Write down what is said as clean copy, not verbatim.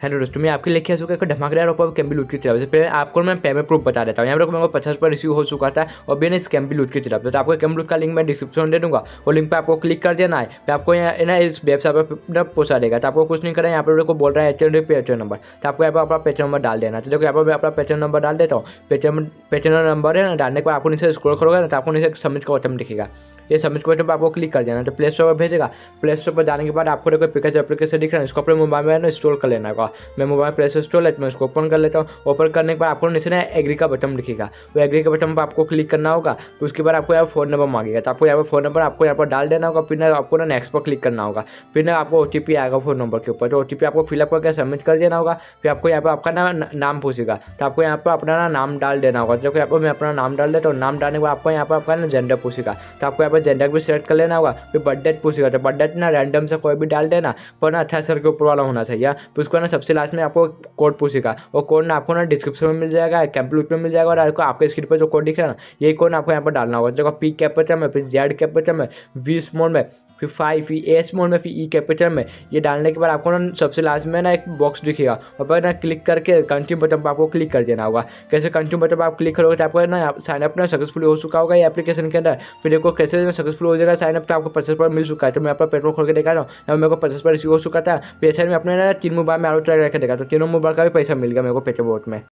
Hello दोस्तों, मैं आपके लेके आ चुका एक धमाकेदार ऑफर कैम्बी लूट की तरफ से। पहले आपको मैं पेमेंट प्रूफ बता देता हूँ। यहाँ पर मेरे को 50 पर रिसीव हो चुका था और बिना इस कैम्बी लूट की तरफ से। तो आपको कैम्बी लूट का लिंक मैं डिस्क्रिप्शन में दे दूँगा, और लिंक पे आपको क्लिक कर देना है। फिर आपको यहाँ ना इस वेबसाइट पर पहुँचा देगा। तो आपको कुछ नहीं करना है। यहाँ पर को बोल रहा है पेटीएम नंबर, तो आपको यहाँ पर अपना पेटीएम नंबर डाल देना। तो देखो यहाँ पर मैं अपना पेटीएम नंबर डाल देता हूँ। पेटीएम नंबर है ना, डालने के बाद आपको नीचे स्क्रॉल करोगे ना, तो आपको नीचे सबमिट का बटन दिखेगा। ये सबमिट के बटन पर आपको क्लिक कर देना। तो प्ले स्टोर पर भेजेगा। प्ले स्टोर पर जाने के बाद आपको देखो पिकाचू एप्लीकेशन दिख रहा है, इसको अपने मोबाइल में इंस्टॉल कर लेना होगा। मैं मोबाइल प्ले स्टोर है, मैं इसको ओपन कर लेता हूँ। ओपन करने के बाद आपको नीचे ना एग्री का बटन दिखेगा, वो एग्री के बटन पर आपको क्लिक करना होगा। तो उसके बाद आपको यहाँ फ़ोन नंबर मांगेगा, तो आपको यहाँ पर फ़ोन नंबर आपको यहाँ पर डाल देना होगा। फिर ना आपको ना नेक्स्ट पर क्लिक करना होगा। फिर ना आपको OTP आएगा फ़ोन नंबर के ऊपर, तो OTP आपको फिलअप करके सबमिट कर देना होगा। फिर आपको यहाँ पर आपका नाम पूछेगा, तो आपको यहाँ पर अपना नाम डाल देना होगा। तो यहाँ पर मैं अपना नाम डाल देता हूँ। नाम डालने के बाद आपको यहाँ पर आपका ना जेंडर पूछेगा, तो आपको यहाँ पर जेंडर भी सेलेक्ट कर लेना होगा। फिर बर्थ डेट पूछेगा, तो बर्थ डेट ना रैंडम से कोई भी डाल देना, पर ना 18 साल के ऊपर वाला होना चाहिए। फिर उसको ना सबसे लास्ट में आपको कोड पूछेगा, और कोड ना आपको ना डिस्क्रिप्शन में मिल जाएगा, कैम्पलूट में मिल जाएगा। और आपको आपके स्क्रीन पर जो कोड दिख रहा है ना, यही कोड आपको यहाँ पर डालना होगा। जगह P कैपिटल में, फिर Z कैपिटल में, V स्मॉल में, फिर 5 फिर A स्मॉल में, फिर E कैपिटल में। ये डालने के बाद आपको ना सबसे लास्ट में ना एक बॉक्स दिखेगा, और पर ना क्लिक करके कंटिन्यू बटन पर आपको क्लिक कर देना होगा। कैसे कंटिन्यू बटन पर आप क्लिक करोगे तो आपको ना साइन अप ना सक्सेसफुल हो चुका होगा ये एप्लीकेशन के अंदर। फिर देखो कैसे सक्सेसफुल हो जाएगा साइन अप, तो आपको 50 मिल चुका है। तो मैं अपना पेट्रोल खोल के देखा रहा हूँ, मेरे को 50 रिसीव हो चुका था। पैसा में अपने ना 3 मोबाइल में आउट रख के देखा, तो तीनों मोबाइल का भी पैसा मिल गया मेरे को पेट्रोल बोट में।